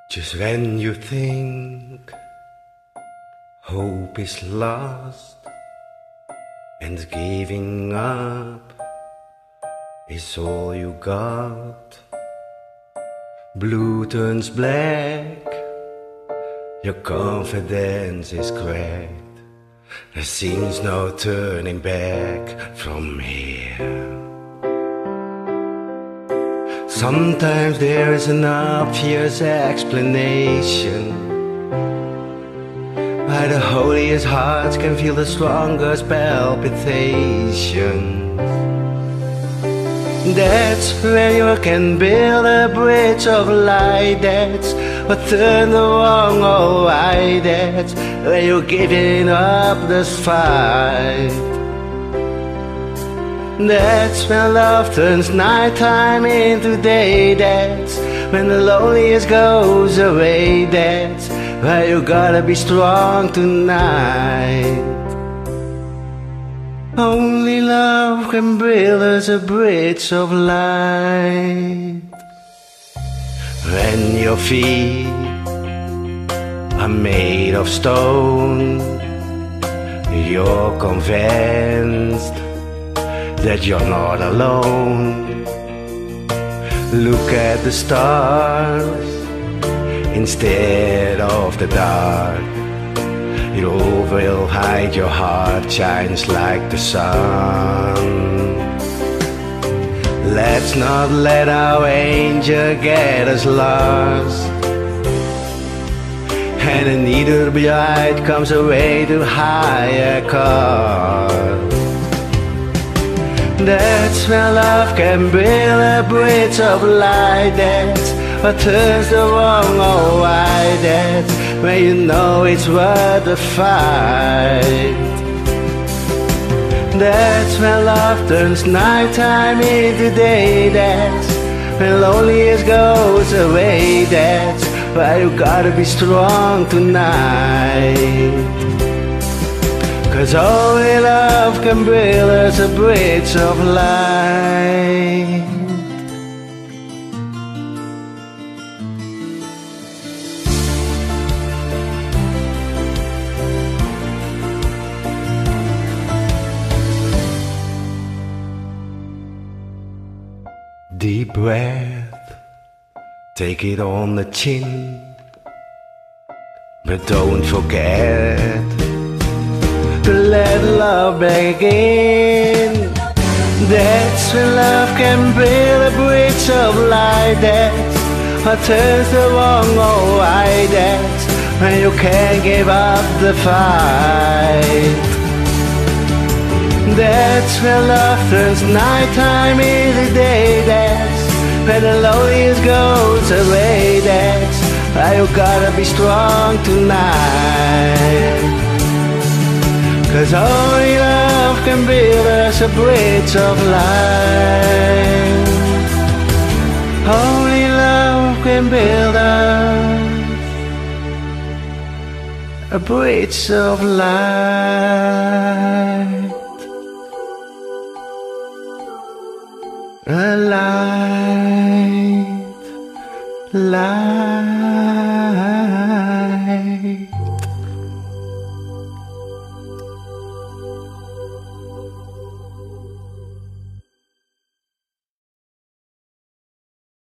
Just when you think hope is lost and giving up is all you got, blue turns black, your confidence is cracked. There seems no turning back from here. Sometimes there is an obvious explanation why the holiest hearts can feel the strongest palpitations. That's where you can build a bridge of light. That's what turned the wrong all right. That's where you're giving up this fight. That's when love turns nighttime into day. That's when the loneliest goes away. That's why you gotta be strong tonight. Only love can build us a bridge of light. When your feet are made of stone, you're convinced that you're not alone. Look at the stars instead of the dark. It all will hide your heart, shines like the sun. Let's not let our angel get us lost, and a needle bride comes away to higher cause. That's where love can build a bridge of light. That's what turns the wrong all right. That's where you know it's worth the fight. That's when love turns nighttime into day. That's when loneliness goes away. That's why you gotta be strong tonight. 'Cause only love can build us a bridge of light. Deep breath, take it on the chin, but don't forget to let love begin. That's when love can build a bridge of light. That's what turns the wrong all right. That's when you can't give up the fight. That's when love turns nighttime into day. That's when the loneliest goes away. That's why you gotta be strong tonight. 'Cause only love can build us a bridge of light. Only love can build us a bridge of light. A light, light.